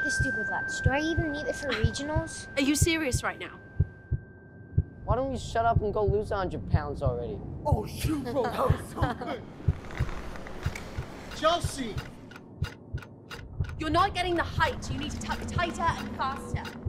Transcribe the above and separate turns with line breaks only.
this stupid lats. Do I even need it for regionals?
Are you serious right now?
Why don't we shut up and go lose 100 pounds already?
Oh, shoot, bro, that was so good. Chelsea!
You're not getting the height. You need to tuck tighter and faster.